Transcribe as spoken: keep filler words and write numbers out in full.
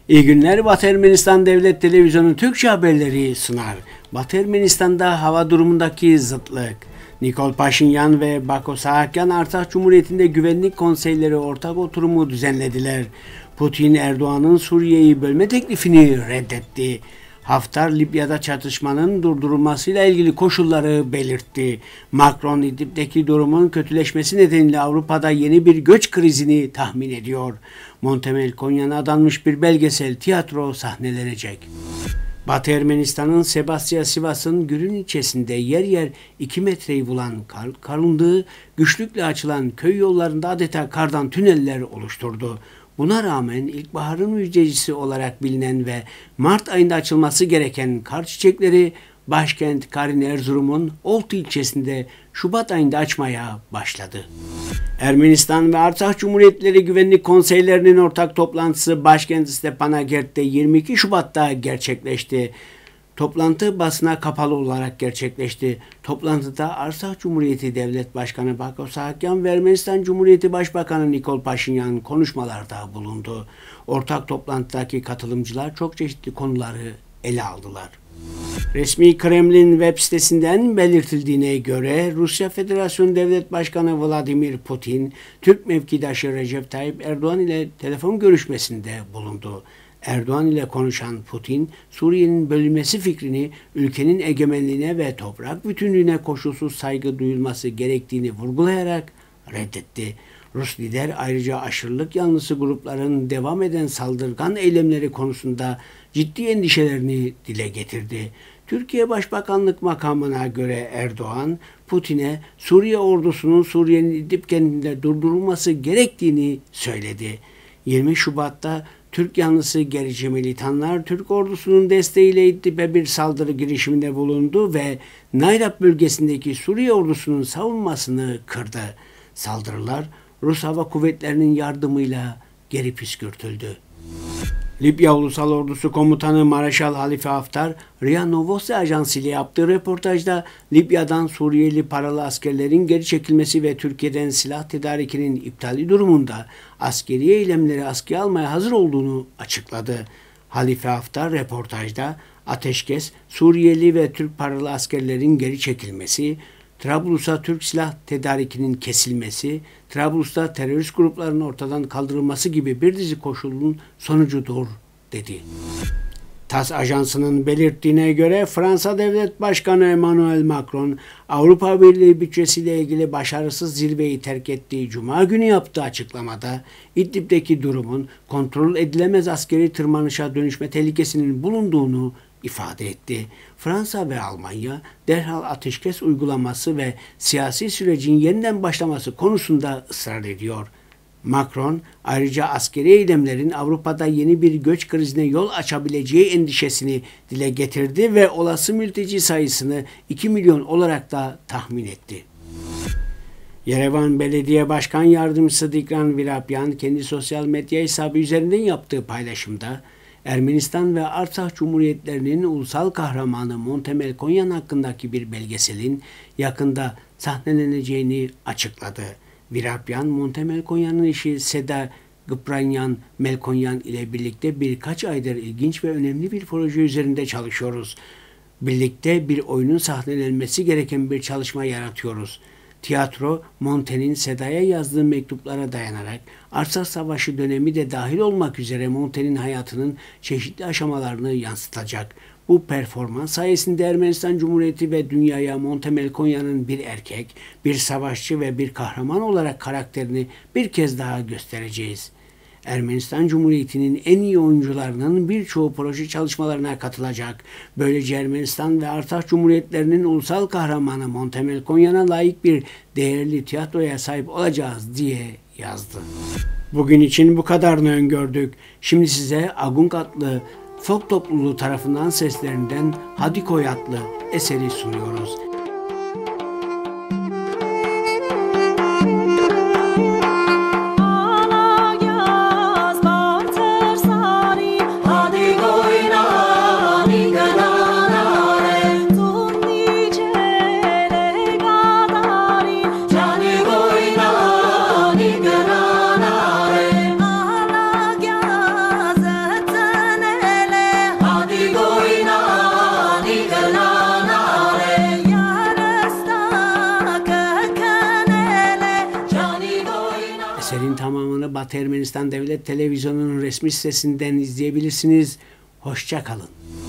İyi günler. Batı Ermenistan Devlet Televizyonu Türkçe haberleri sunar. Batı Ermenistan'da hava durumundaki zıtlık. Nikol Paşinyan ve Bako Saakyan Artsakh Cumhuriyeti'nde güvenlik konseyleri ortak oturumu düzenlediler. Putin, Erdoğan'ın Suriye'yi bölme teklifini reddetti. Haftar, Libya'da çatışmanın durdurulmasıyla ilgili koşulları belirtti. Macron, İdlib'deki durumun kötüleşmesi nedeniyle Avrupa'da yeni bir göç krizini tahmin ediyor. Montemelkonyan'a adanmış bir belgesel tiyatro sahnelenecek. Batı Ermenistan'ın Sebastya Sivas'ın Gürün ilçesinde yer yer iki metreyi bulan kar, kalınlığı güçlükle açılan köy yollarında adeta kardan tüneller oluşturdu. Buna rağmen ilkbaharın müjdecisi olarak bilinen ve Mart ayında açılması gereken kar çiçekleri başkent Karin Erzurum'un Oltu ilçesinde Şubat ayında açmaya başladı. Ermenistan ve Artsakh Cumhuriyetleri Güvenlik Konseylerinin ortak toplantısı başkent Stepanakert'te yirmi iki Şubat'ta gerçekleşti. Toplantı basına kapalı olarak gerçekleşti. Toplantıda Artsakh Cumhuriyeti Devlet Başkanı Bako Saakyan ve Ermenistan Cumhuriyeti Başbakanı Nikol Paşinyan konuşmalarda bulundu. Ortak toplantıdaki katılımcılar çok çeşitli konuları ele aldılar. Resmi Kremlin web sitesinden belirtildiğine göre Rusya Federasyonu Devlet Başkanı Vladimir Putin, Türk mevkidaşı Recep Tayyip Erdoğan ile telefon görüşmesinde bulundu. Erdoğan ile konuşan Putin, Suriye'nin bölünmesi fikrini ülkenin egemenliğine ve toprak bütünlüğüne koşulsuz saygı duyulması gerektiğini vurgulayarak reddetti. Rus lider ayrıca aşırılık yanlısı grupların devam eden saldırgan eylemleri konusunda ciddi endişelerini dile getirdi. Türkiye Başbakanlık makamına göre Erdoğan, Putin'e Suriye ordusunun Suriye'nin İdlib kentinde durdurulması gerektiğini söyledi. yirmi Şubat'ta Türk yanlısı gerici militanlar Türk ordusunun desteğiyle İdlib'e bir saldırı girişiminde bulundu ve Nayrab bölgesindeki Suriye ordusunun savunmasını kırdı. Saldırılar Rus Hava Kuvvetleri'nin yardımıyla geri püskürtüldü. Libya Ulusal Ordusu Komutanı Mareşal Halife Haftar, R I A Novosti Ajansı ile yaptığı röportajda Libya'dan Suriyeli paralı askerlerin geri çekilmesi ve Türkiye'den silah tedarikinin iptali durumunda askeri eylemleri askıya almaya hazır olduğunu açıkladı. Halife Haftar röportajda ateşkes, Suriyeli ve Türk paralı askerlerin geri çekilmesi, Trablus'a Türk silah tedarikinin kesilmesi, Trablus'ta terörist grupların ortadan kaldırılması gibi bir dizi koşulun sonucudur, dedi. TASS ajansının belirttiğine göre Fransa Devlet Başkanı Emmanuel Macron, Avrupa Birliği bütçesiyle ilgili başarısız zirveyi terk ettiği Cuma günü yaptığı açıklamada İdlib'deki durumun kontrol edilemez askeri tırmanışa dönüşme tehlikesinin bulunduğunu ifade etti. Fransa ve Almanya derhal ateşkes uygulaması ve siyasi sürecin yeniden başlaması konusunda ısrar ediyor. Macron ayrıca askeri eylemlerin Avrupa'da yeni bir göç krizine yol açabileceği endişesini dile getirdi ve olası mülteci sayısını iki milyon olarak da tahmin etti. Yerevan Belediye Başkan Yardımcısı Dikran Virapyan kendi sosyal medya hesabı üzerinden yaptığı paylaşımda Ermenistan ve Artsakh Cumhuriyetlerinin ulusal kahramanı Montemelkonyan hakkındaki bir belgeselin yakında sahneleneceğini açıkladı. Virapyan, Montemelkonyan'ın eşi Seda Gıpranyan Melkonyan ile birlikte birkaç aydır ilginç ve önemli bir proje üzerinde çalışıyoruz. Birlikte bir oyunun sahnelenmesi gereken bir çalışma yaratıyoruz. Tiyatro, Monte'nin Seda'ya yazdığı mektuplara dayanarak Artsakh Savaşı dönemi de dahil olmak üzere Monte'nin hayatının çeşitli aşamalarını yansıtacak. Bu performans sayesinde Ermenistan Cumhuriyeti ve dünyaya Montemelkonya'nın bir erkek, bir savaşçı ve bir kahraman olarak karakterini bir kez daha göstereceğiz. Ermenistan Cumhuriyeti'nin en iyi oyuncularının birçoğu proje çalışmalarına katılacak. Böylece Ermenistan ve Artsakh Cumhuriyetlerinin ulusal kahramanı Montemelkonyan'a layık bir değerli tiyatroya sahip olacağız diye yazdı. Bugün için bu kadarını öngördük. Şimdi size Agung adlı folk topluluğu tarafından seslerinden Hadikoy adlı eseri sunuyoruz. Ana Batı Ermenistan Devlet Televizyonu'nun resmi sitesinden izleyebilirsiniz. Hoşça kalın.